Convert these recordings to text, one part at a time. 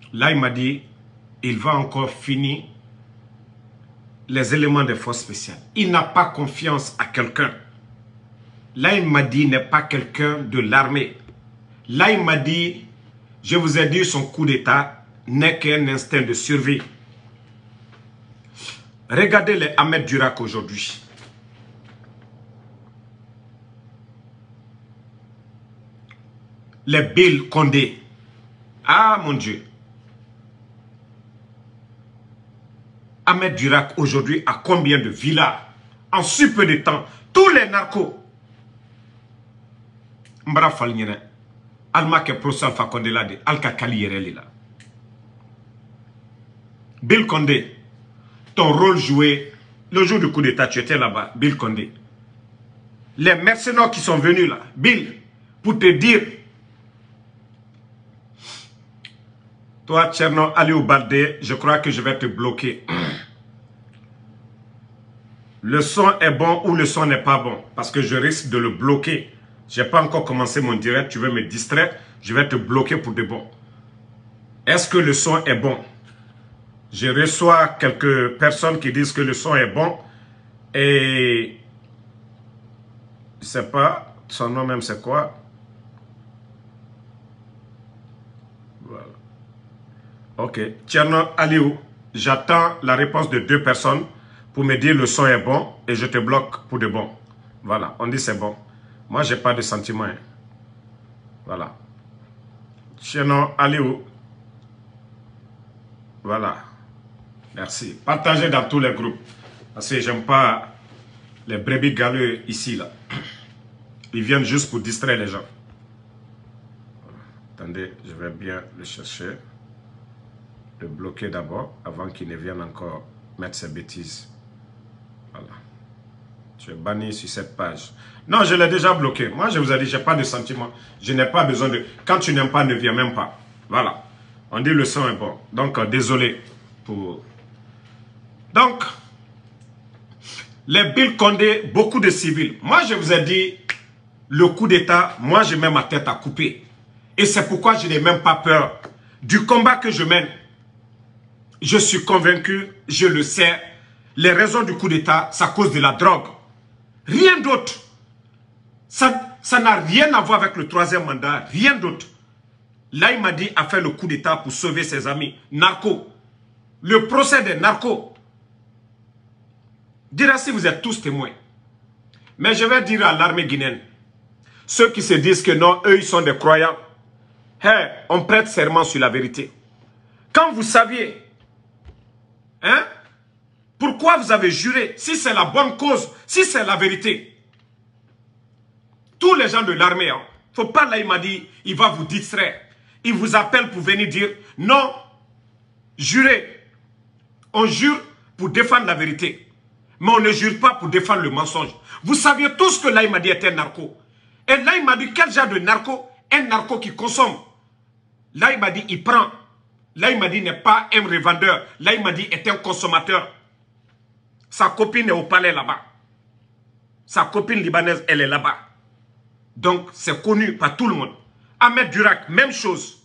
Là, il m'a dit, il va encore finir les éléments des forces spéciales. Il n'a pas confiance à quelqu'un. Là, il m'a dit, il n'est pas quelqu'un de l'armée. Là, il m'a dit, je vous ai dit, son coup d'État n'est qu'un instinct de survie. Regardez les Ahmed Durak aujourd'hui. Les Bill Condé. Ah, mon Dieu. Ahmed Durak aujourd'hui a combien de villas en si peu de temps? Tous les narcos. Mbara Falnyene. Alma ke Prosan Fakonde là de Alka Kali Yereli là. Bill Condé. Ton rôle joué le jour du coup d'État, tu étais là-bas, Bill Condé. Les mercenaires qui sont venus là, Bill, pour te dire, toi, Tcherno Aliou Baldé, je crois que je vais te bloquer. Le son est bon ou le son n'est pas bon, parce que je risque de le bloquer. Je n'ai pas encore commencé mon direct, tu veux me distraire, je vais te bloquer pour de bon. Est-ce que le son est bon? Je reçois quelques personnes qui disent que le son est bon et je ne sais pas, son nom même c'est quoi? Voilà. Ok. Tcherno Aliou, j'attends la réponse de 2 personnes pour me dire le son est bon et je te bloque pour de bon. Voilà, on dit c'est bon. Moi, je n'ai pas de sentiment. Hein. Voilà. Tcherno Aliou. Voilà. Merci. Partagez dans tous les groupes. Parce que j'aime pas les brebis galeux ici, là. Ils viennent juste pour distraire les gens. Attendez, je vais bien le chercher. Le bloquer d'abord, avant qu'il ne vienne encore mettre ses bêtises. Voilà. Tu es banni sur cette page. Non, je l'ai déjà bloqué. Moi, je vous ai dit, je n'ai pas de sentiment. Je n'ai pas besoin de... Quand tu n'aimes pas, ne viens même pas. Voilà. On dit le son est bon. Donc, désolé pour... Donc, les Bill Condé, beaucoup de civils. Moi, je vous ai dit, le coup d'État, moi, je mets ma tête à couper. Et c'est pourquoi je n'ai même pas peur du combat que je mène. Je suis convaincu, je le sais, les raisons du coup d'État, c'est à cause de la drogue. Rien d'autre. Ça n'a rien à voir avec le 3e mandat, rien d'autre. Là, il m'a dit a fait le coup d'État pour sauver ses amis narcos. Le procès des narcos. Dira si vous êtes tous témoins. Mais je vais dire à l'armée guinéenne, ceux qui se disent que non, eux, ils sont des croyants. Hey, on prête serment sur la vérité. Quand vous saviez, hein, pourquoi vous avez juré, si c'est la bonne cause, si c'est la vérité. Tous les gens de l'armée, hein, faut pas là, il m'a dit, il va vous distraire. Il vous appelle pour venir dire, non, jurez. On jure pour défendre la vérité. Mais on ne jure pas pour défendre le mensonge. Vous saviez tous que là, il m'a dit était un narco. Et là, il m'a dit, quel genre de narco? Un narco qui consomme. Là, il m'a dit, il prend. Là, il m'a dit, n'est pas un revendeur. Là, il m'a dit, est un consommateur. Sa copine est au palais là-bas. Sa copine libanaise, elle est là-bas. Donc, c'est connu par tout le monde. Ahmed Durak, même chose.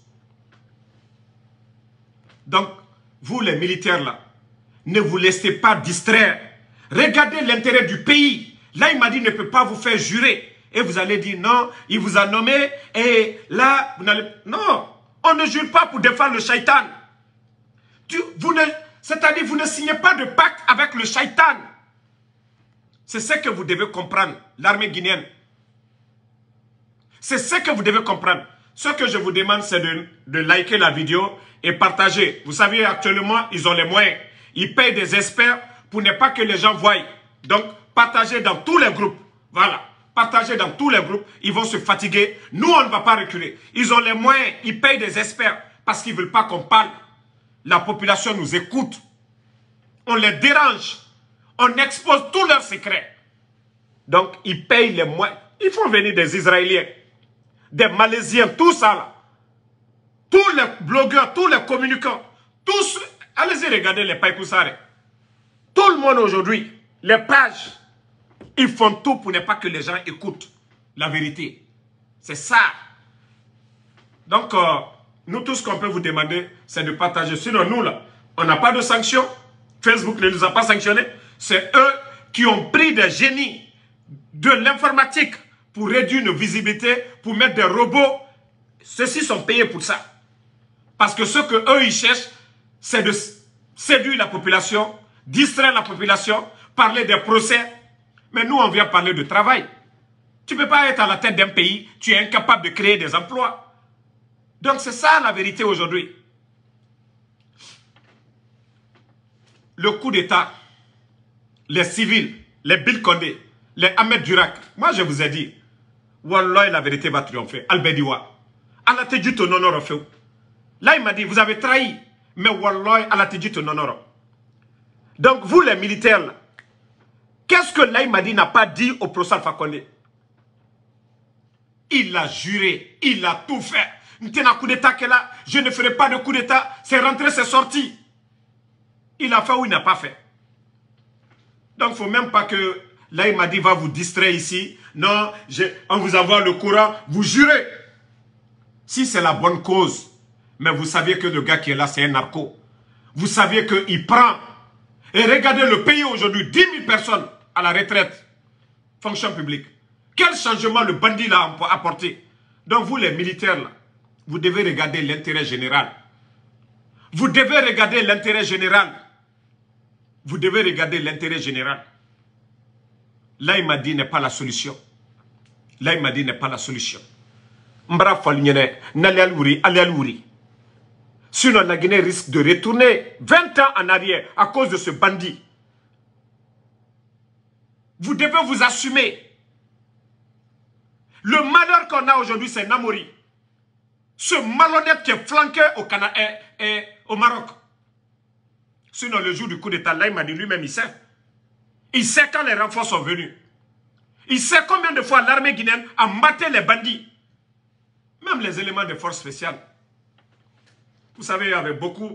Donc, vous les militaires là, ne vous laissez pas distraire. Regardez l'intérêt du pays. Là, il m'a dit, il ne peut pas vous faire jurer. Et vous allez dire, non, il vous a nommé. Et là, vous n'allez... Non, on ne jure pas pour défendre le shaitan. C'est-à-dire, vous ne signez pas de pacte avec le shaitan. C'est ce que vous devez comprendre, l'armée guinéenne. C'est ce que vous devez comprendre. Ce que je vous demande, c'est de liker la vidéo et partager. Vous savez, actuellement, ils ont les moyens. Ils payent des experts pour ne pas que les gens voient. Donc, partagez dans tous les groupes. Voilà. Partagez dans tous les groupes. Ils vont se fatiguer. Nous, on ne va pas reculer. Ils ont les moyens. Ils payent des experts parce qu'ils ne veulent pas qu'on parle. La population nous écoute. On les dérange. On expose tous leurs secrets. Donc, ils payent les moyens. Ils font venir des Israéliens, des Malaisiens, tout ça là. Tous les blogueurs, tous les communicants, tous. Allez-y regarder les Païkoussare. Tout le monde aujourd'hui, les pages, ils font tout pour ne pas que les gens écoutent la vérité. C'est ça. Donc, Nous, tout ce qu'on peut vous demander, c'est de partager. Sinon, nous, là, on n'a pas de sanctions. Facebook ne nous a pas sanctionnés. C'est eux qui ont pris des génies de l'informatique pour réduire nos visibilités, pour mettre des robots. Ceux-ci sont payés pour ça. Parce que ce qu'eux, ils cherchent, c'est de séduire la population, distraire la population, parler des procès. Mais nous, on vient parler de travail. Tu ne peux pas être à la tête d'un pays, tu es incapable de créer des emplois. Donc c'est ça la vérité aujourd'hui. Le coup d'État, les civils, les Bill Condé, les Ahmed Durak, moi je vous ai dit, Wallah, la vérité va triompher. Albediwa. Allah te dit ton honneur au feu. Là, il m'a dit, vous avez trahi. Mais Wallah, Allah te dit ton honneur. Donc, vous les militaires, là, qu'est-ce que là, il m'a dit, n'a pas dit au procès Alpha Condé? Il a juré, il a tout fait. Coup d'État qu'elle a, je ne ferai pas de coup d'État, c'est rentré, c'est sorti. Il a fait ou il n'a pas fait. Donc, il ne faut même pas que, là, il m'a dit, va vous distraire ici. Non, on vous envoie le courant, vous jurez. Si c'est la bonne cause, mais vous saviez que le gars qui est là, c'est un narco. Vous saviez qu'il prend. Et regardez le pays aujourd'hui, 10 000 personnes à la retraite. Fonction publique. Quel changement le bandit là a apporté? Donc vous les militaires là, vous devez regarder l'intérêt général. Vous devez regarder l'intérêt général. Vous devez regarder l'intérêt général. Là il m'a dit n'est pas la solution. Là il m'a dit n'est pas la solution. Mbra Falnyene, Nalialouri. Sinon la Guinée risque de retourner 20 ans en arrière à cause de ce bandit. Vous devez vous assumer. Le malheur qu'on a aujourd'hui, c'est Namori. Ce malhonnête qui est flanqué au Canada et au Maroc. Sinon, le jour du coup d'État, là, il m'a dit lui-même, il sait. Il sait quand les renforts sont venus. Il sait combien de fois l'armée guinéenne a maté les bandits. Même les éléments de force spéciales. Vous savez, il y avait beaucoup.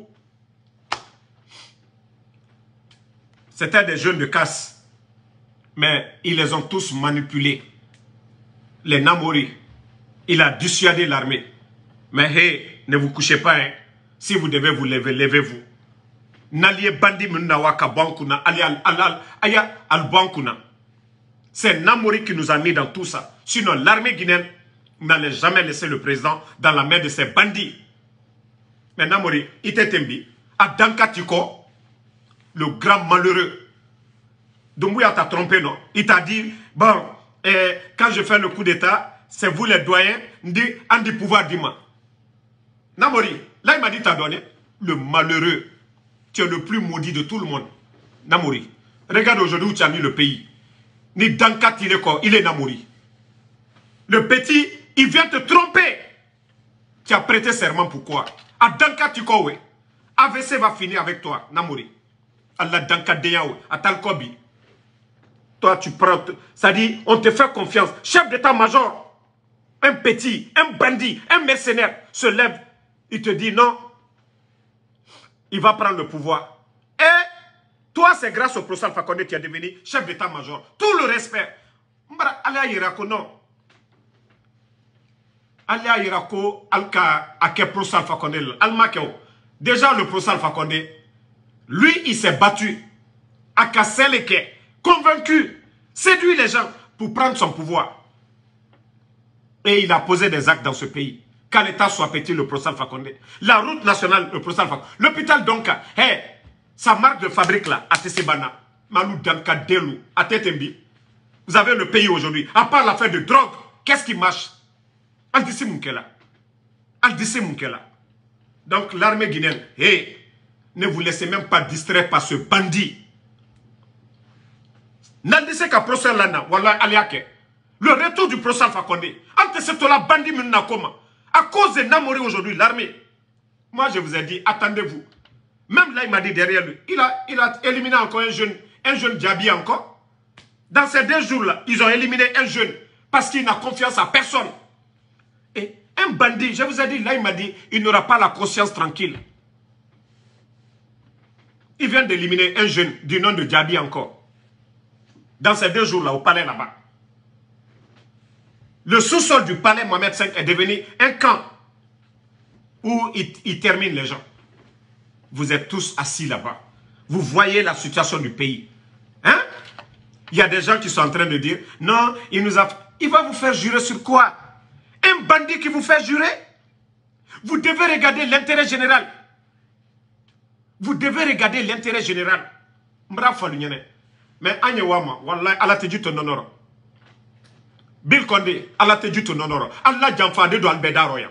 C'était des jeunes de casse. Mais ils les ont tous manipulés. Les Namori, il a dissuadé l'armée. Mais hey, ne vous couchez pas. Hein. Si vous devez vous lever, levez-vous. N'alliez bandi munawaka bankuna, aya al bankuna. C'est Namori qui nous a mis dans tout ça. Sinon, l'armée guinéenne n'allait jamais laisser le président dans la main de ces bandits. Mais Namori, Itetembi, à Dankatiko, le grand malheureux. Doumbouya t'a trompé, non? Il t'a dit, bon, quand je fais le coup d'État, c'est vous les doyens, en du pouvoir d'Ima. Namori, là il m'a dit t'as donné. Le malheureux, tu es le plus maudit de tout le monde. Namori, regarde aujourd'hui où tu as mis le pays. Ni Dankat il est Namori. Le petit, il vient te tromper. Tu as prêté serment pourquoi? À Dankat Tikowe, AVC va finir avec toi, Namori. Allah Dankat Deyawe, à Talkobi. Toi, tu prends... Ça dit, on te fait confiance. Chef d'état-major, un petit, un bandit, un mercenaire se lève. Il te dit non. Il va prendre le pouvoir. Et toi, c'est grâce au procès Alpha Condé que tu es devenu chef d'état-major. Tout le respect. Allez Irako, non. Allez Irako, Alka, Ake procès Alpha Condé. Almakeo. Déjà, le procès Alpha Condé, lui, il s'est battu. Akaseleke. Convaincu, séduit les gens pour prendre son pouvoir. Et il a posé des actes dans ce pays. Qu'à l'État soit petit, le procès Alpha Condé. La route nationale, le procès Alpha Condé. L'hôpital Donka, hey, sa marque de fabrique là, à Tessebana, Malou Danka Delou, à Tetembi. Vous avez le pays aujourd'hui. À part l'affaire de drogue, qu'est-ce qui marche? Aldissi Moukela. Aldissi Moukela. Donc l'armée guinéenne, hey, ne vous laissez même pas distraire par ce bandit. Nandise ka procès lana, wallah aliake. Le retour du procès Alpha Condé. Ante setola bandi minna koma. À cause de Namori aujourd'hui, l'armée. Moi je vous ai dit, attendez-vous. Même là il m'a dit derrière lui, il a éliminé encore un jeune Djabi encore. Dans ces 2 jours-là, ils ont éliminé un jeune. Parce qu'il n'a confiance à personne. Et un bandit, je vous ai dit, là il m'a dit, il n'aura pas la conscience tranquille. Il vient d'éliminer un jeune du nom de Djabi encore. Dans ces 2 jours-là, au palais là-bas. Le sous-sol du palais Mohamed V est devenu un camp. où ils terminent les gens. Vous êtes tous assis là-bas. Vous voyez la situation du pays. Hein? Il y a des gens qui sont en train de dire, non, il va vous faire jurer sur quoi? Un bandit qui vous fait jurer? Vous devez regarder l'intérêt général. Vous devez regarder l'intérêt général. Mais Anyewama, Wallah, Allah te dit ton honneur. Bill Condé, Allah te dit ton honneur. Allah Djamfa de Douane Bedaroya.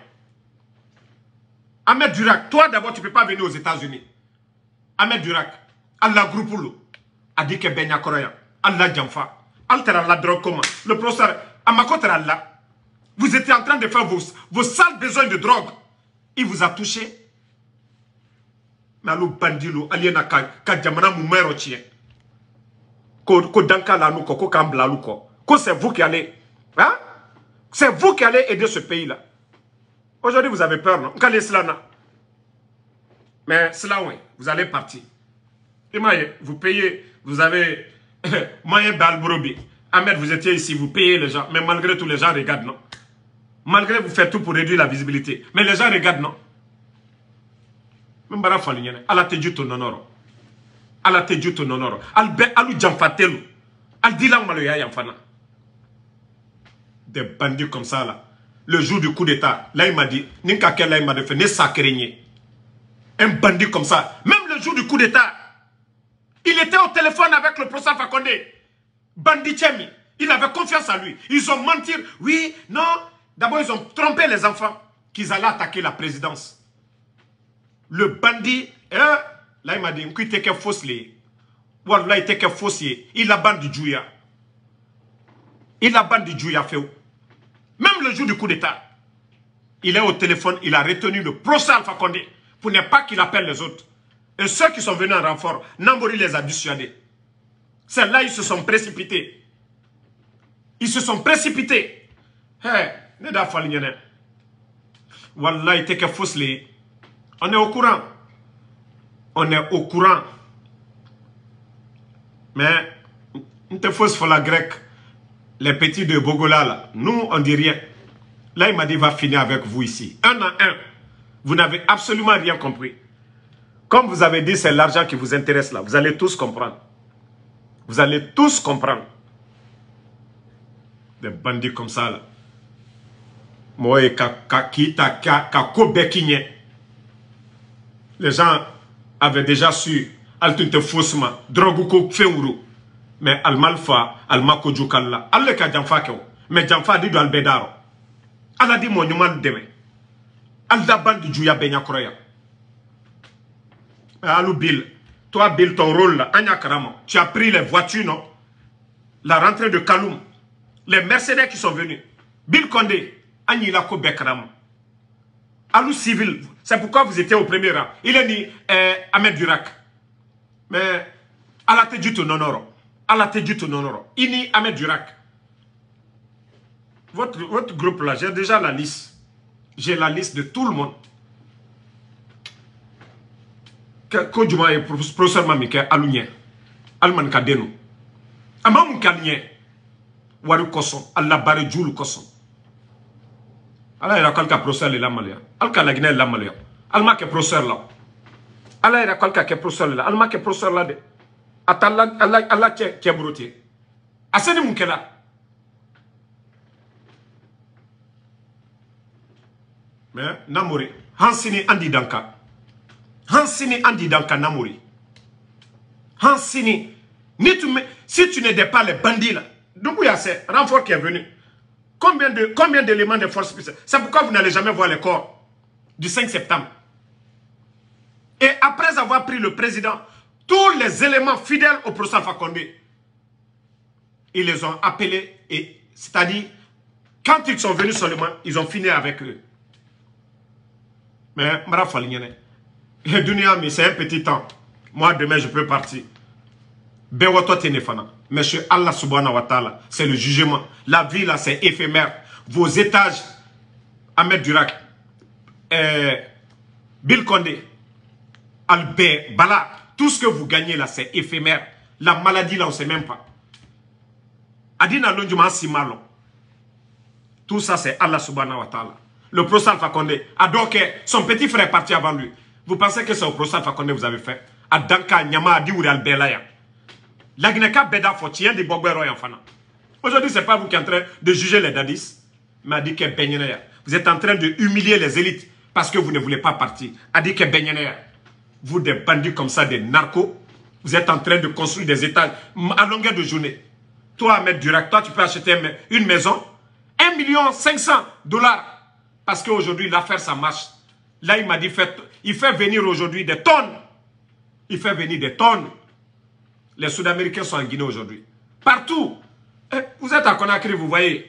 Ahmed Durak, toi d'abord tu ne peux pas venir aux États-Unis. Ahmed Durak, Allah Groupoulou, a dit que Benya Koroya, Allah Djamfa, Altera la drogue comment? Le professeur Amakotra Allah. Vous étiez en train de faire vos sales besoins de drogue. Il vous a touché. Mais alou bandilou, aliena ka jamana moumero tien. Ko danka la nou ko kambla lou ko. Ko c'est vous qui allez. Hein? C'est vous qui allez aider ce pays-là. Aujourd'hui, vous avez peur, non? Mais cela, oui, vous allez partir. Vous payez, vous avez moyen d'Albrobi. Ahmed, vous étiez ici, vous payez les gens. Mais malgré tout, les gens regardent, non? Malgré vous faites tout pour réduire la visibilité. Mais les gens regardent, non? Allah te dit ton honneur. Allah te dit ton honneur. Alou Djamfatelu. Al dilang maloya yamfana. Des bandits comme ça, là. Le jour du coup d'état, là, il m'a dit, Ninka Kela, il m'a fait, ne sacré. Un bandit comme ça. Même le jour du coup d'état, il était au téléphone avec le professeur Fakonde. Bandit Tchemi. Il avait confiance en lui. Ils ont menti. Oui, non. D'abord, ils ont trompé les enfants qu'ils allaient attaquer la présidence. Le bandit, là, il m'a dit, il était que fausse. Voilà, il était que fausse. Il a bande du Djouya. Il a bande du Djouya fait. Même le jour du coup d'état, il est au téléphone, il a retenu le professeur Alpha Condé pour ne pas qu'il appelle les autres. Et ceux qui sont venus en renfort, Nambori les a dissuadés. C'est là ils se sont précipités. Ils se sont précipités. Hey, Wallah, il était que fausse. On est au courant. On est au courant. Mais, on te fausse pour la grecque. Les petits de Bogola, là, nous, on dit rien. Là, il m'a dit, il va finir avec vous ici. Un à un. Vous n'avez absolument rien compris. Comme vous avez dit, c'est l'argent qui vous intéresse là. Vous allez tous comprendre. Vous allez tous comprendre. Des bandits comme ça, là. Moi, les gens avaient déjà su, Altunte faussement, droguko feuru. Mais Almalfa, Almako Djoukalla, Allah ka Djamfa keo. Mais Djamfa dit do Albedaro. Allah dit mon numan deme. Allah bande du Djouya Benya Kroya. Alou Bill, toi Bill, ton rôle là, Anya Karama, tu as pris les voitures, non? La rentrée de Kaloum, les Mercedes qui sont venus. Bill Condé, Agnilako Bekarama. Alou civil, c'est pourquoi vous étiez au premier rang. Il est ni Ahmed Durak. Mais Allah te dit ton honneur. Allah te dit ton honneur. Ini Ahmed Durak. Votre groupe là, j'ai déjà la liste. J'ai la liste de tout le monde. Kodjuma et professeur Mamike Alounie. Alman Kadeno. Amam Kalnie. Waru Koson. Allah Bare Djoul Koson. Allah ira kalka professeur le lamalia. Alka la Guinée lamalia. Alma ke professeur là. Allah ira kalka ke professeur là. Alma ke professeur là de. Allah qui est brouté. Asani Munkela. Mais Namori. Hansini Andi Danka. Hansini Andi Danka Namori. Hansini. Si tu n'aides pas les bandits là. Donc il y a ces renforts qui est venu. Combien d'éléments de force spéciales? C'est pourquoi vous n'allez jamais voir les corps du 5 septembre. Et après avoir pris le président, tous les éléments fidèles au professeur Fakonde, ils les ont appelés, c'est-à-dire, quand ils sont venus seulement, ils ont fini avec eux. Mais, c'est un petit temps. Moi, demain, je peux partir. Monsieur Allah subhanahu wa ta'ala, c'est le jugement. La vie, là, c'est éphémère. Vos étages, Ahmed Durak, Bill Condé, Albert, Bala, tout ce que vous gagnez là, c'est éphémère. La maladie là, on ne sait même pas. Adina Londjuma Simalo. Tout ça, c'est Allah subhanahu wa ta'ala. Le professeur Alpha Condé. À Doké, son petit frère est parti avant lui. Vous pensez que c'est au professeur Alpha Condé que vous avez fait? À Danka, Nyama, Adi ou Albelaya. Lagneka Beda Fotien de Bogbero et Enfana. Aujourd'hui, ce n'est pas vous qui êtes en train de juger les dadis. Mais Adi que Benyenaya. Vous êtes en train de humilier les élites parce que vous ne voulez pas partir. Adi que Benyenaya. Vous, des bandits comme ça, des narcos, vous êtes en train de construire des étages à longueur de journée. Toi, Ahmed Durac, toi, tu peux acheter une maison, 1 500 000 $. Parce qu'aujourd'hui, l'affaire, ça marche. Là, il m'a dit, il fait venir aujourd'hui des tonnes. Il fait venir des tonnes. Les Sud-Américains sont en Guinée aujourd'hui. Partout. Vous êtes à Conakry, vous voyez.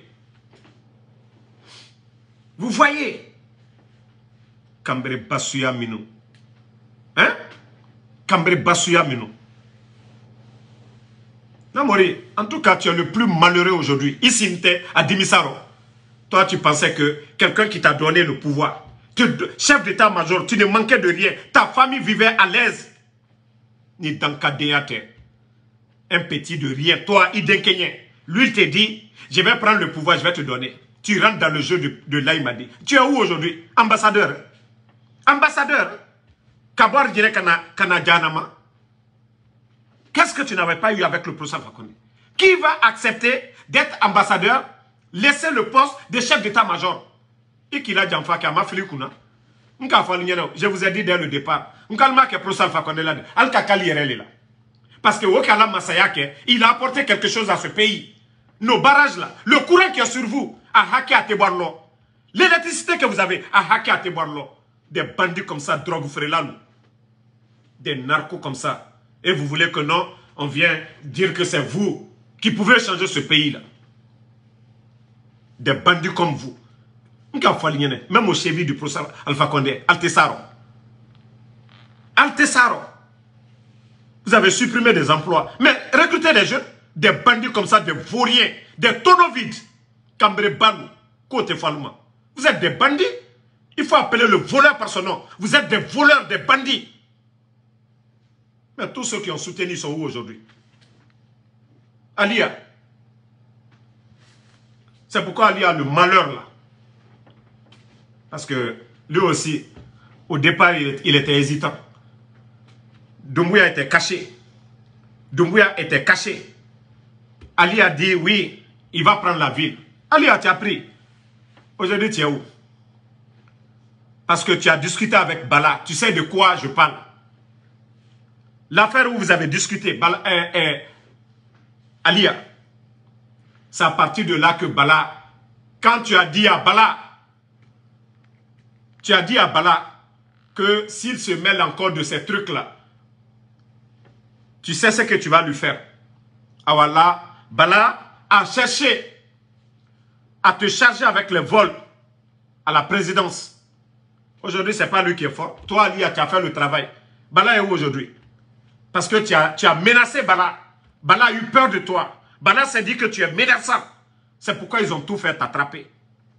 Vous voyez. Cambré Basuya Minou. Hein? Cambré Basuya Minou. Namori, en tout cas, tu es le plus malheureux aujourd'hui. Ici, à Dimisaro. Toi, tu pensais que quelqu'un qui t'a donné le pouvoir, chef d'état-major, tu ne manquais de rien. Ta famille vivait à l'aise. Ni dans Kadeyate. Un petit de rien. Toi, Idenkenyen. Lui, il te dit, je vais prendre le pouvoir, je vais te donner. Tu rentres dans le jeu de l'Aïmadi. Tu es où aujourd'hui? Ambassadeur. Ambassadeur. Kabar dirait Kanadjanama. Qu'est-ce que tu n'avais pas eu avec le professeur Fakonde? Qui va accepter d'être ambassadeur, laisser le poste de chef d'état-major? Je vous ai dit dès le départ. Parce que Okala Masayake, il a apporté quelque chose à ce pays. Nos barrages là, le courant qui est sur vous, à hacker à Tebarlo. L'électricité que vous avez, à hacker à Tebarlo. Des bandits comme ça, drogue frélalou. Des narcos comme ça. Et vous voulez que non, on vient dire que c'est vous qui pouvez changer ce pays-là. Des bandits comme vous. Même au cheville du professeur Alpha Condé, Altessaro. Altessaro. Vous avez supprimé des emplois. Mais recrutez des jeunes, des bandits comme ça, des vauriens, des tonneaux vides. Cambré Balou, Côte Falma. Vous êtes des bandits. Il faut appeler le voleur par son nom. Vous êtes des voleurs, des bandits. Mais tous ceux qui ont soutenu sont où aujourd'hui? Alia. C'est pourquoi Ali a le malheur là. Parce que lui aussi, au départ, il était hésitant. Doumbouya était caché. Doumbouya était caché. Ali a dit oui, il va prendre la ville. Ali a appris. Aujourd'hui, tu es où? Parce que tu as discuté avec Bala. Tu sais de quoi je parle. L'affaire où vous avez discuté, Alia, c'est à partir de là que Bala, quand tu as dit à Bala, que s'il se mêle encore de ces trucs-là, tu sais ce que tu vas lui faire. Alors là, Bala a cherché à te charger avec les vols à la présidence. Aujourd'hui, ce n'est pas lui qui est fort. Toi, Alia, tu as fait le travail. Bala est où aujourd'hui? Parce que tu as menacé Bala. Bala a eu peur de toi. Bala s'est dit que tu es menaçant. C'est pourquoi ils ont tout fait t'attraper.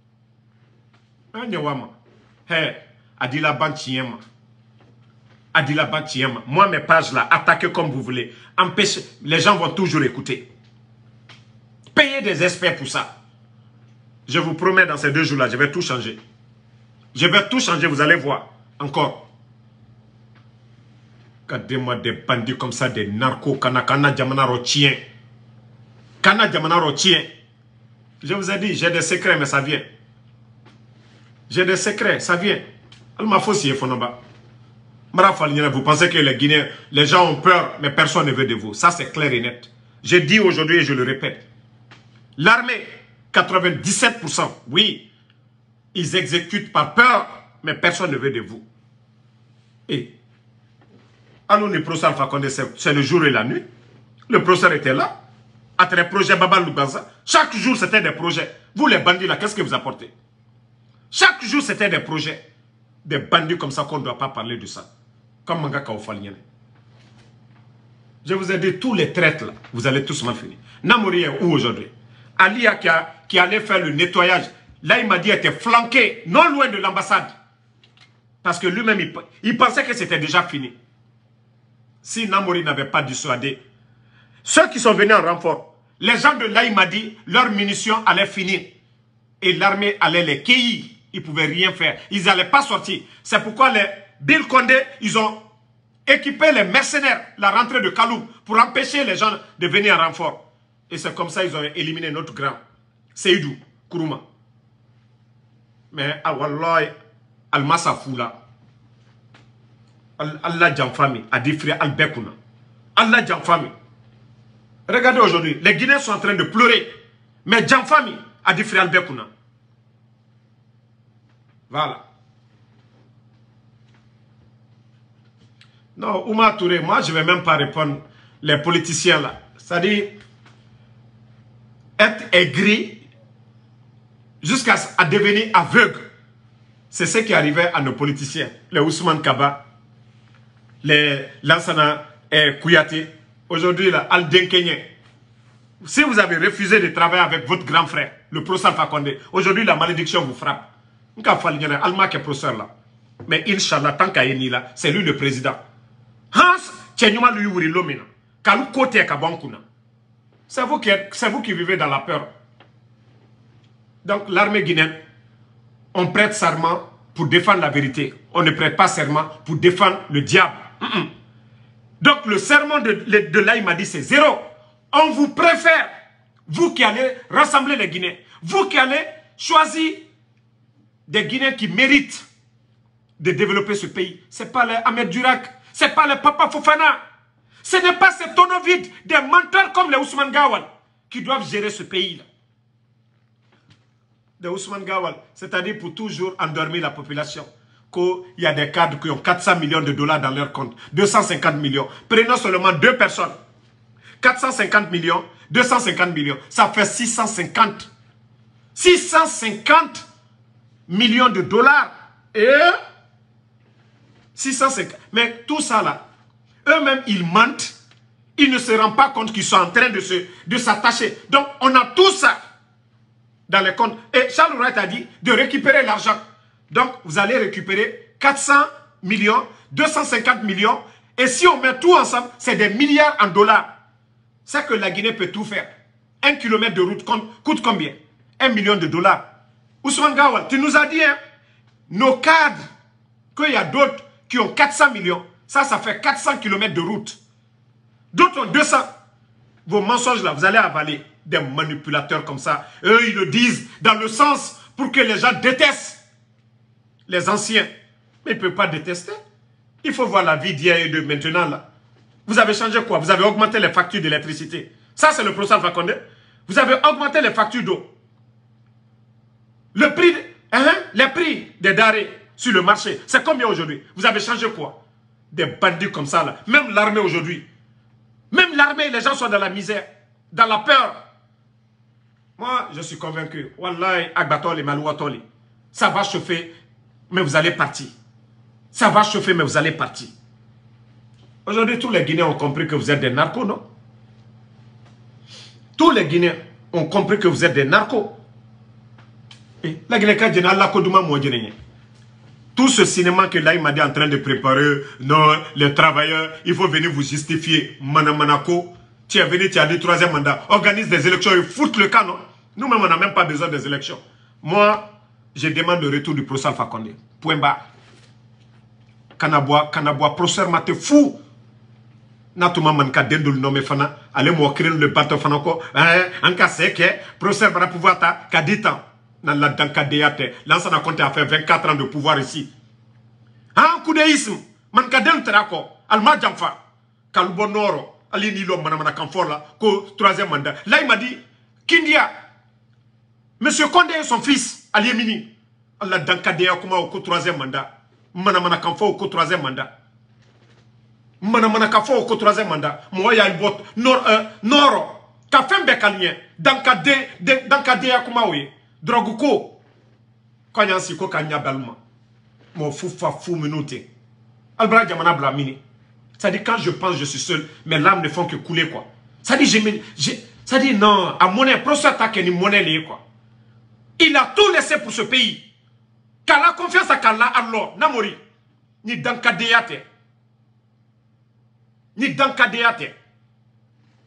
Adila Bantiema. Adila Bantiema. Moi, mes pages là, attaquez comme vous voulez. Empêchez. Les gens vont toujours écouter. Payez des experts pour ça. Je vous promets, dans ces 2 jours-là, je vais tout changer. Je vais tout changer, vous allez voir. Encore. Regardez-moi des bandits comme ça, des narcos, Kana Djamana Rotien. Kana Djamana Rotien. Je vous ai dit, j'ai des secrets, mais ça vient. J'ai des secrets, ça vient. Vous pensez que les Guinéens, les gens ont peur, mais personne ne veut de vous. Ça, c'est clair et net. J'ai dit aujourd'hui et je le répète. L'armée, 97%, oui, ils exécutent par peur, mais personne ne veut de vous. Et alors, le professeur Alpha Condé, c'est le jour et la nuit. Le professeur était là. Après les projets Baba Loubanza. Chaque jour, c'était des projets. Vous, les bandits, là, qu'est-ce que vous apportez? Chaque jour, c'était des projets. Des bandits comme ça qu'on ne doit pas parler de ça. Comme Mangaka Ofalienne. Je vous ai dit, tous les traites, là, vous allez tous m'en finir. Namori est où aujourd'hui? Alia qui allait faire le nettoyage. Là, il m'a dit, il était flanqué, non loin de l'ambassade. Parce que lui-même, il pensait que c'était déjà fini. Si Namori n'avait pas dissuadé, ceux qui sont venus en renfort, les gens de l'Aïmadi, leurs munitions allaient finir. Et l'armée allait les cueillir. Ils ne pouvaient rien faire. Ils n'allaient pas sortir. C'est pourquoi les Bill Condé, ils ont équipé les mercenaires, la rentrée de Kaloum, pour empêcher les gens de venir en renfort. Et c'est comme ça qu'ils ont éliminé notre grand Seydou Kourouma. Mais, ah wallah, Al-Massa Foula, Allah Djanfami, a dit frère Al-Bekouna. Allah Djanfami. Regardez aujourd'hui, les Guinéens sont en train de pleurer. Mais Djanfami a dit frère Al-Bekouna. Voilà. Non, Ouma Touré, moi je ne vais même pas répondre les politiciens là. C'est-à-dire, être aigri jusqu'à devenir aveugle. C'est ce qui arrivait à nos politiciens. Les Ousmane Kaba, les Lansana Kouyaté, aujourd'hui Al-Denkenye. Si vous avez refusé de travailler avec votre grand frère, le professeur Fakonde, aujourd'hui la malédiction vous frappe. Alma qui est professeur là. Mais Inch'Allah, tant qu'il y a là, c'est lui le président. Hans, Tchenyuma lui ouvre l'omina. Kalou kote kabankuna. C'est vous qui vivez dans la peur. Donc l'armée guinéenne, on prête serment pour défendre la vérité. On ne prête pas serment pour défendre le diable. Donc le serment de l'Aïmadi c'est 0. On vous préfère, vous qui allez rassembler les Guinéens, vous qui allez choisir des Guinéens qui méritent de développer ce pays. Ce n'est pas les Ahmed Durak, ce n'est pas les Papa Fofana. Ce n'est pas ces tonneaux vides, des menteurs comme les Ousmane Gawal qui doivent gérer ce pays-là. Des Ousmane Gawal, c'est-à-dire pour toujours endormir la population. Qu'il y a des cadres qui ont 400 millions de dollars dans leur compte, 250 millions. Prenons seulement 2 personnes. 450 millions, 250 millions, ça fait 650. 650 millions de dollars. Et 650. Mais tout ça là, eux-mêmes, ils mentent. Ils ne se rendent pas compte qu'ils sont en train de s'attacher. Donc, on a tout ça dans les comptes. Et Charles Wright a dit de récupérer l'argent. Donc, vous allez récupérer 400 millions, 250 millions. Et si on met tout ensemble, c'est des milliards en dollars. C'est que la Guinée peut tout faire. 1 kilomètre de route coûte combien? 1 million de dollars. Ousmane Gawal, tu nous as dit, hein, nos cadres, qu'il y a d'autres qui ont 400 millions. Ça fait 400 kilomètres de route. D'autres ont 200. Vos mensonges là, vous allez avaler des manipulateurs comme ça. Eux, ils le disent dans le sens pour que les gens détestent les anciens. Mais ils ne peuvent pas détester. Il faut voir la vie d'hier et de maintenant là. Vous avez changé quoi? Vous avez augmenté les factures d'électricité. Ça, c'est le professeur Fakonde. Vous avez augmenté les factures d'eau. Le prix, les prix des denrées sur le marché, c'est combien aujourd'hui? Vous avez changé quoi? Des bandits comme ça là. Même l'armée aujourd'hui. Même l'armée, les gens sont dans la misère, dans la peur. Moi, je suis convaincu. Wallahi, Agbatoli, Malouatoli. Ça va chauffer, mais vous allez partir. Ça va chauffer, mais vous allez partir. Aujourd'hui, tous les Guinéens ont compris que vous êtes des narcos, non? Tous les Guinéens ont compris que vous êtes des narcos. Et la Guinée, tout ce cinéma que l'Aïmadi est en train de préparer, non, les travailleurs, il faut venir vous justifier. Manamanako, tu es venu, tu as dit 3e mandat, organise des élections et foute le camp, non? Nous-mêmes, on n'a même pas besoin des élections. Moi, je demande le retour du professeur Fakonde. Point bas. Kanaboua, professeur Maté fou. Natuma manka dendul nome fana, allez m'ocrire le bateau fana ko, anka seke, professeur va pouvoir ta, kadita. Dans la dankadeyate, l'ancien a compté à faire 24 ans de pouvoir ici. Un coup d'éisme, mankadel terako, alma jamfa, kalubonoro, ali nilo manamana kamfor là, ko 3e mandat. Là il m'a dit, Kindia, monsieur Condé et son fils, Ali Mini, Allah dankadeya kuma au 3e mandat, manamana kamfor au 3e mandat. Manamana kamfor au 3e mandat. Moi il y a une botte, noro, kafembe kalien, dankadeya kuma oui. Droguko, Kanyansi ko kanya balma, mon fou minute. Albra Diamana Blamini. Ça dit quand je pense, je suis seul, mes larmes ne font que couler quoi. Ça dit ça dit non, à monnaie, professeur Take ni monnaie lié quoi. Il a tout laissé pour ce pays. Kala confiance à Kala alors, Namori, ni Dankadeyate, ni Dankadeyate.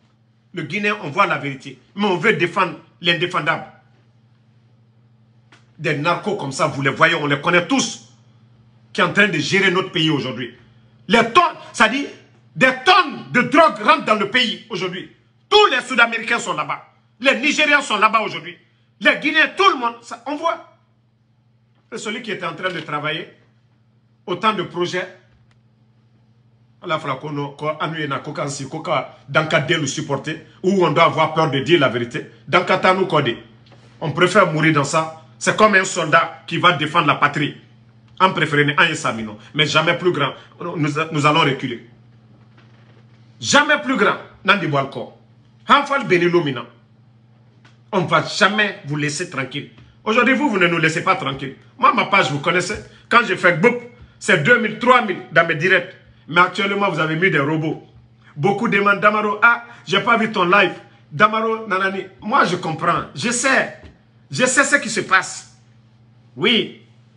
Le Guinéen, on voit la vérité, mais on veut défendre l'indéfendable. Des narcos comme ça, vous les voyez, on les connaît tous, qui est en train de gérer notre pays aujourd'hui. Les tonnes, ça dit, des tonnes de drogue rentrent dans le pays aujourd'hui. Tous les Sud-Américains sont là-bas. Les Nigériens sont là-bas aujourd'hui. Les Guinéens, tout le monde, ça, on voit. C'est celui qui était en train de travailler, autant de projets. Il faut qu'on annule dans le le supporter, où on doit avoir peur de dire la vérité. Dans Katanu Kodé, on préfère mourir dans ça. C'est comme un soldat qui va défendre la patrie. On préfère un Samino, mais jamais plus grand. Nous allons reculer. Jamais plus grand. Nandi Boalko. Hanfal Benilomina. On ne va jamais vous laisser tranquille. Aujourd'hui, vous ne nous laissez pas tranquille. Moi, ma page, vous connaissez. Quand j'ai fait Boup, c'est 2000, 3000 dans mes directs. Mais actuellement, vous avez mis des robots. Beaucoup demandent, Damaro, ah, j'ai pas vu ton live. Damaro, nanani. Moi, je comprends. Je sais. Je sais ce qui se passe. Oui.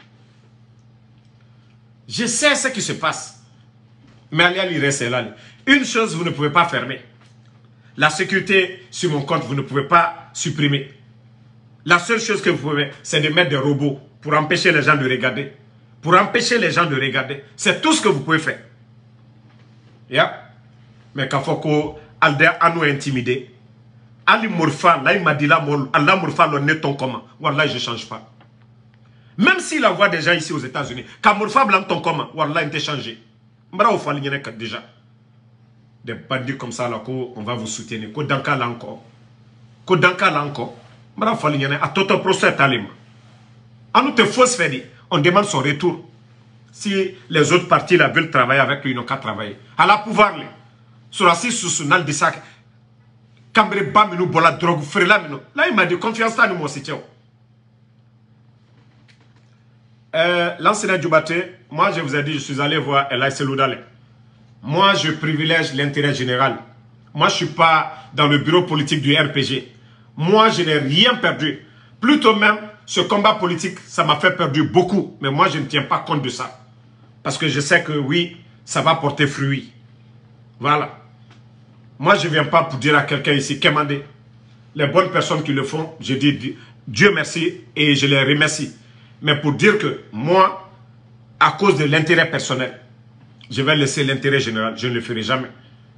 Je sais ce qui se passe. Mais allez reste là. Une chose, vous ne pouvez pas fermer. La sécurité sur mon compte, vous ne pouvez pas supprimer. La seule chose que vous pouvez, c'est de mettre des robots pour empêcher les gens de regarder. Pour empêcher les gens de regarder. C'est tout ce que vous pouvez faire. Yeah. Mais quand faut Alder a nous intimidé. Ali Mourfa, là il m'a dit là, Allah Mourfa le net ton comment. Wallah, je ne change pas. Même s'il envoie des gens ici aux États-Unis, quand Mourfa blanc ton comment, Wallah, il t'a changé. Mbra faut aller déjà. Des bandits comme ça là, on va vous soutenir. Ko danka là encore. Ko danka là encore. Mbra faut aller à tout un procès talima. En nous te fausse fait on demande son retour. Si les autres partis là veulent travailler avec lui, ils n'ont qu'à travailler. À la pouvoir, sur la 6 sous nal de sac, Cambré Bamino, Bola drogue, Frela Mino. Là, il m'a dit confiance à nous, moi, c'est l'enseignant Djoubaté, moi, je vous ai dit, je suis allé voir Elaï Seloudale. Moi, je privilège l'intérêt général. Moi, je ne suis pas dans le bureau politique du RPG. Moi, je n'ai rien perdu. Plutôt même, ce combat politique, ça m'a fait perdre beaucoup. Mais moi, je ne tiens pas compte de ça. Parce que je sais que oui, ça va porter fruit. Voilà. Moi, je ne viens pas pour dire à quelqu'un ici, Kemandé. Les bonnes personnes qui le font, je dis Dieu merci et je les remercie. Mais pour dire que moi, à cause de l'intérêt personnel, je vais laisser l'intérêt général. Je ne le ferai jamais.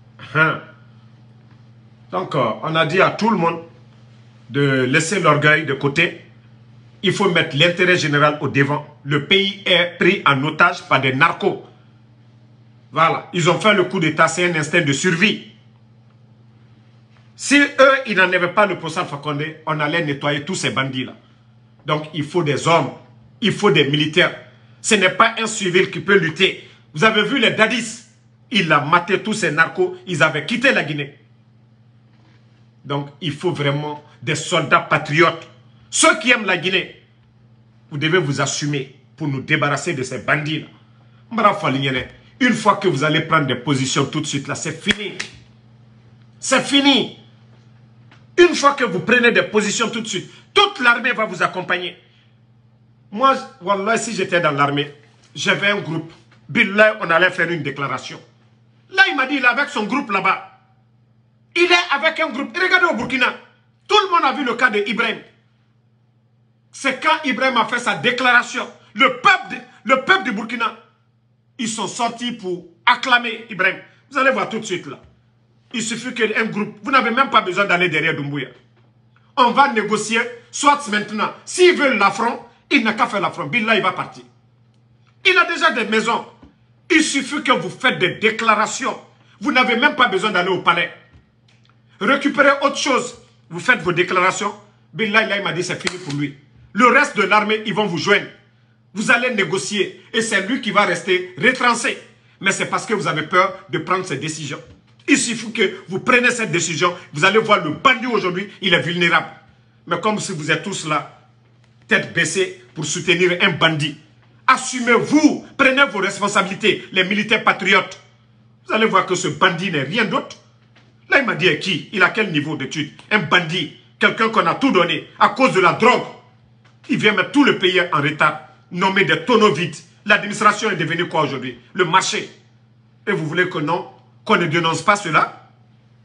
Donc, on a dit à tout le monde de laisser l'orgueil de côté. Il faut mettre l'intérêt général au devant. Le pays est pris en otage par des narcos. Voilà. Ils ont fait le coup d'État. C'est un instinct de survie. Si eux, ils n'en avaient pas le procès Fakonde, on allait nettoyer tous ces bandits-là. Donc, il faut des hommes. Il faut des militaires. Ce n'est pas un civil qui peut lutter. Vous avez vu les dadis. Il a maté tous ces narcos. Ils avaient quitté la Guinée. Donc, il faut vraiment des soldats patriotes. Ceux qui aiment la Guinée, vous devez vous assumer pour nous débarrasser de ces bandits-là. Une fois que vous allez prendre des positions tout de suite, là, c'est fini. C'est fini. Une fois que vous prenez des positions tout de suite, toute l'armée va vous accompagner. Moi, wallah, si j'étais dans l'armée, j'avais un groupe. Billah, on allait faire une déclaration. Là, il m'a dit, il est avec son groupe là-bas. Il est avec un groupe. Regardez au Burkina. Tout le monde a vu le cas de Ibrahim. C'est quand Ibrahim a fait sa déclaration. Le peuple du Burkina, ils sont sortis pour acclamer Ibrahim. Vous allez voir tout de suite là. Il suffit qu'un groupe, vous n'avez même pas besoin d'aller derrière Doumbouya. On va négocier, soit maintenant. S'ils veulent l'affront, il n'a qu'à faire l'affront. Billah, il va partir. Il a déjà des maisons. Il suffit que vous faites des déclarations. Vous n'avez même pas besoin d'aller au palais. Récupérez autre chose. Vous faites vos déclarations. Billah, il m'a dit c'est fini pour lui. Le reste de l'armée, ils vont vous joindre. Vous allez négocier. Et c'est lui qui va rester rétrancé. Mais c'est parce que vous avez peur de prendre ces décisions. Il suffit que vous preniez cette décision. Vous allez voir le bandit aujourd'hui, il est vulnérable. Mais comme si vous êtes tous là, tête baissée pour soutenir un bandit. Assumez-vous, prenez vos responsabilités, les militaires patriotes. Vous allez voir que ce bandit n'est rien d'autre. Là, il m'a dit qui? Il a quel niveau d'études? Un bandit, quelqu'un qu'on a tout donné à cause de la drogue. Il vient mettre tout le pays en retard, nommer des tonneaux vides. L'administration est devenue quoi aujourd'hui? Le marché. Et vous voulez que non, qu'on ne dénonce pas cela?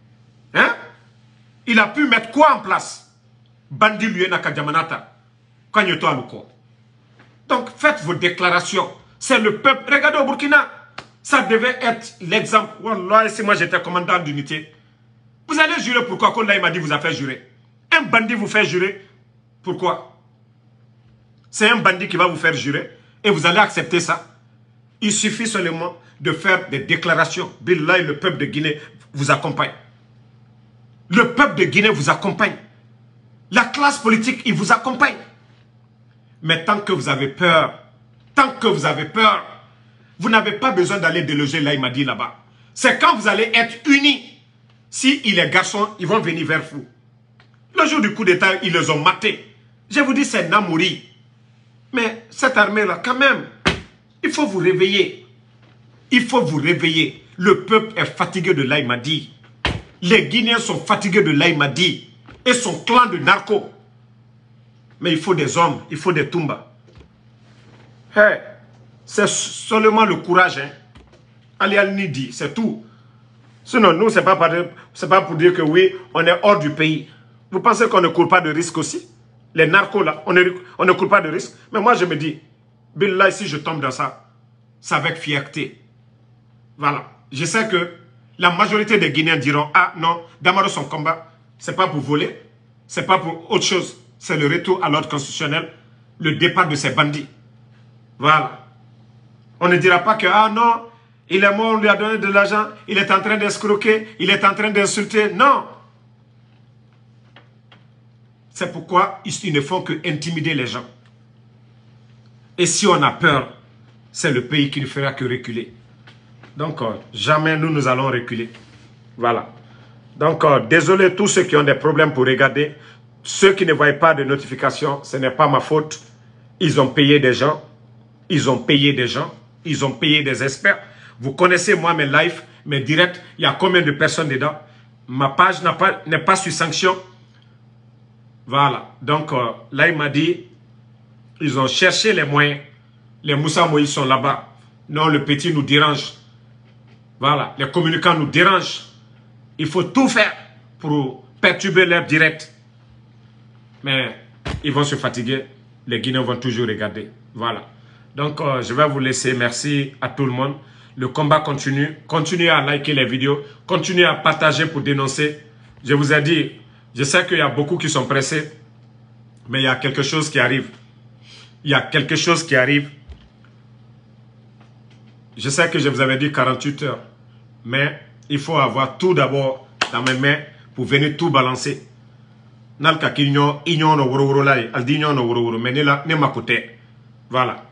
Hein? Il a pu mettre quoi en place? Bandit lui n'a qu'à Diamanata. quand il y a Donc, faites vos déclarations. C'est le peuple. Regardez au Burkina. Ça devait être l'exemple. Wallah, si moi j'étais commandant d'unité. Vous allez jurer pourquoi? Quand là, il m'a dit vous a fait jurer. Un bandit vous fait jurer. Pourquoi? C'est un bandit qui va vous faire jurer. Et vous allez accepter ça. Il suffit seulement de faire des déclarations. Billah, le peuple de Guinée vous accompagne. Le peuple de Guinée vous accompagne. La classe politique, il vous accompagne. Mais tant que vous avez peur, vous n'avez pas besoin d'aller déloger là, il m'a dit là-bas. C'est quand vous allez être unis. Si il est garçon, ils vont venir vers vous. Le jour du coup d'État, ils les ont matés. Je vous dis, c'est Namouri. Mais cette armée-là, quand même, il faut vous réveiller. Il faut vous réveiller. Le peuple est fatigué de l'Aïmadi. Les Guinéens sont fatigués de l'Aïmadi et son clan de narcos. Mais il faut des hommes, il faut des Toumba. Hey, c'est seulement le courage. Hein. Ali Al-Nidi, c'est tout. Sinon, nous, ce n'est pas pour dire que oui, on est hors du pays. Vous pensez qu'on ne court pas de risque aussi? Les narcos, là, on ne court pas de risque. Mais moi, je me dis, Billah, si je tombe dans ça, c'est avec fierté. Voilà. Je sais que la majorité des Guinéens diront, ah non, Damaro, son combat, ce n'est pas pour voler, ce n'est pas pour autre chose. C'est le retour à l'ordre constitutionnel, le départ de ces bandits. Voilà. On ne dira pas que, ah non, il est mort, on lui a donné de l'argent, il est en train d'escroquer, il est en train d'insulter. Non. C'est pourquoi ils ne font que intimider les gens. Et si on a peur, c'est le pays qui ne fera que reculer. Donc, jamais nous allons reculer. Voilà. Donc, désolé tous ceux qui ont des problèmes pour regarder. Ceux qui ne voient pas de notification, ce n'est pas ma faute. Ils ont payé des gens. Ils ont payé des gens. Ils ont payé des experts. Vous connaissez moi mes lives, mes directs. Il y a combien de personnes dedans? Ma page n'est pas sous sanction. Voilà. Donc, là, il m'a dit, ils ont cherché les moyens. Les Moussa Moïse sont là-bas. Non, le petit nous dérange. Voilà. Les communicants nous dérangent. Il faut tout faire pour perturber leur direct. Mais ils vont se fatiguer. Les Guinéens vont toujours regarder. Voilà. Donc, je vais vous laisser. Merci à tout le monde. Le combat continue. Continuez à liker les vidéos. Continuez à partager pour dénoncer. Je vous ai dit, je sais qu'il y a beaucoup qui sont pressés. Mais il y a quelque chose qui arrive. Il y a quelque chose qui arrive. Je sais que je vous avais dit 48 heures. Mais il faut avoir tout d'abord dans mes mains pour venir tout balancer. Nalka kinyo inyo no woro woro lai, al dinyo no woro woro, mais ne ma côté. Voilà.